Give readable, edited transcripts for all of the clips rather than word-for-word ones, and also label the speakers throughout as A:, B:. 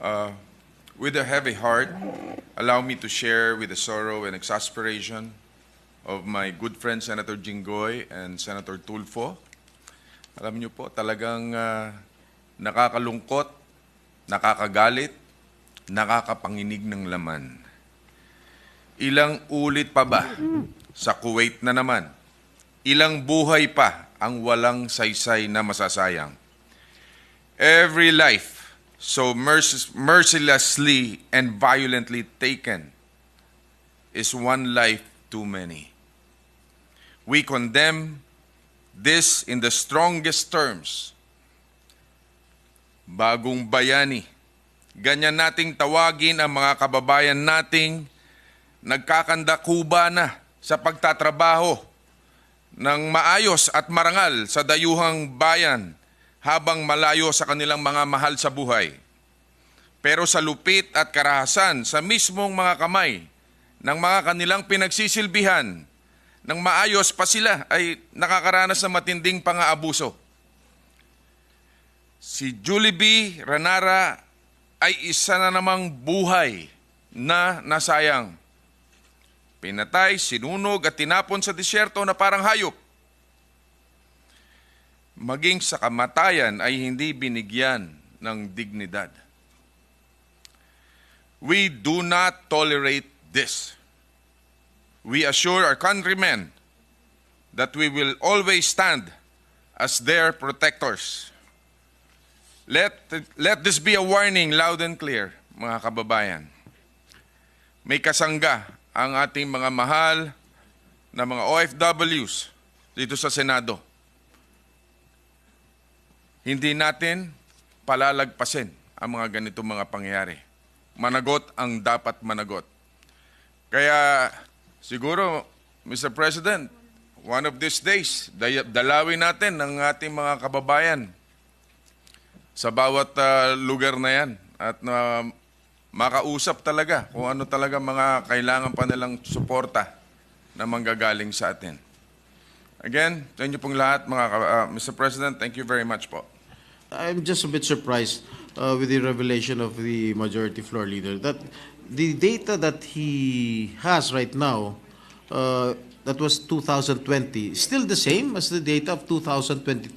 A: Uh, with a heavy heart, allow me to share with the sorrow and exasperation of my good friend Senator Jinggoy and Senator Tulfo. Alam niyo po, talagang nakakalungkot, nakakagalit, nakakapanginig ng laman. Ilang ulit pa ba sa Kuwait na naman? Ilang buhay pa ang walang saysay na masasayang? Every life so mercilessly and violently taken is one life too many. We condemn this in the strongest terms. Bagong bayani. Ganyan nating tawagin ang mga kababayan nating nagkakandakuba na sa pagtatrabaho ng maayos at marangal sa dayuhang bayan habang malayo sa kanilang mga mahal sa buhay. Pero sa lupit at karahasan sa mismong mga kamay ng mga kanilang pinagsisilbihan, nang maayos pa sila ay nakakaranas ng matinding pang-aabuso. Si Julie B. Ranara ay isa na namang buhay na nasayang. Pinatay, sinunog at tinapon sa disyerto na parang hayop. Maging sa kamatayan ay hindi binigyan ng dignidad. We do not tolerate this. We assure our countrymen that we will always stand as their protectors. Let this be a warning loud and clear, mga kababayan. May kasangga ang ating mga mahal na mga OFWs dito sa Senado. Hindi natin palalagpasin ang mga ganitong mga pangyayari. Managot ang dapat managot. Kaya siguro, Mr. President, one of these days, dalawin natin ang ating mga kababayan sa bawat lugar na yan at makausap talaga kung ano talaga mga kailangan pa nilang suporta na manggagaling sa atin. Again, sa inyo pong lahat, Mr. President, thank you very much po.
B: I'm just a bit surprised with the revelation of the Majority Floor Leader that the data that he has right now, that was 2020, is still the same as the data of 2022.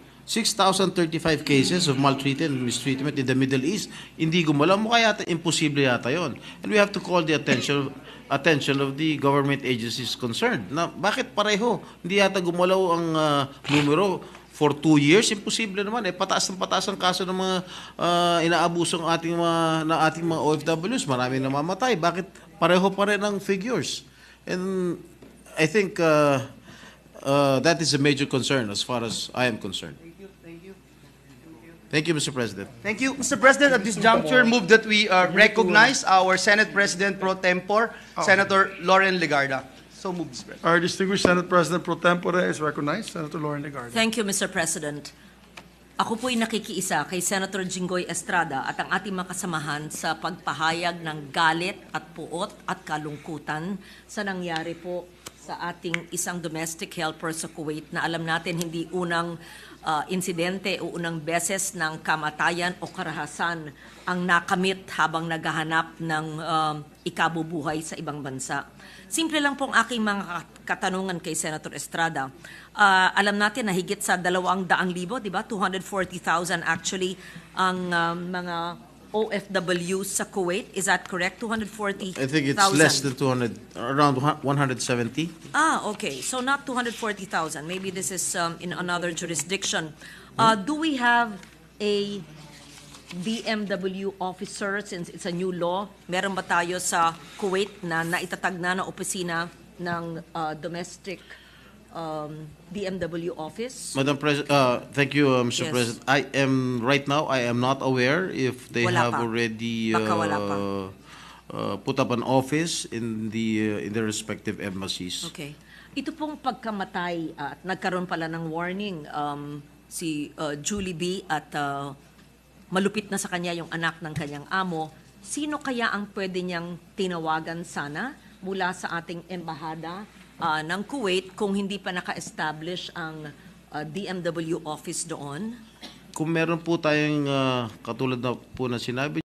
B: 6,035 cases of maltreatment and mistreatment in the Middle East. Hindi gumalaw. Mukha yata, imposible yata yon. And we have to call the attention of the government agencies concerned. Na, bakit pareho? Hindi yata gumalaw ang numero for 2 years. Imposible naman. Pataas ang kaso ng mga inaabuso ng ating mga OFWs. Maraming namamatay. Bakit pareho pa rin ang figures? And I think that is a major concern as far as I am concerned. Thank you, Mr. President.
C: Thank you, Mr. President. At this juncture, move that we recognize our Senate President Pro Tempore, Senator Loren Legarda. So move, Mr. President.
D: Our distinguished Senate President Pro Tempore is recognized, Senator Loren Legarda.
E: Thank you, Mr. President. Ako po'y nakikiisa kay Senator Jinggoy Estrada at ang ating mga kasamahan sa pagpahayag ng galit at puot at kalungkutan sa nangyari po sa ating isang domestic helper sa Kuwait na alam natin hindi unang insidente o unang beses ng kamatayan o karahasan ang nakamit habang naghahanap ng ikabubuhay sa ibang bansa. Simple lang pong aking mga katanungan kay Senator Estrada. Alam natin na higit sa 200,000, di ba? 240,000 actually ang mga OFWs sa Kuwait. Is that correct? 240,000?
B: I think it's less than 200, around 170.
E: Okay. So not 240,000. Maybe this is in another jurisdiction. Do we have a DMW officer since it's a new law? Meron ba tayo sa Kuwait na naitatag na opisina ng domestic DMW office?
B: Madam President, thank you, Mr.
E: Yes.
B: President. Right now, I am not aware if they
E: Wala
B: have
E: pa.
B: already
E: Baka wala pa.
B: put up an office in their respective embassies.
E: Okay. Ito pong pagkamatay at nagkaroon pala ng warning si Julie B. at malupit na sa kanya yung anak ng kanyang amo. Sino kaya ang pwede niyang tinawagan sana mula sa ating embahada ng Kuwait kung hindi pa naka-establish ang DMW office doon?
B: Kung meron po tayong katulad na po na sinabi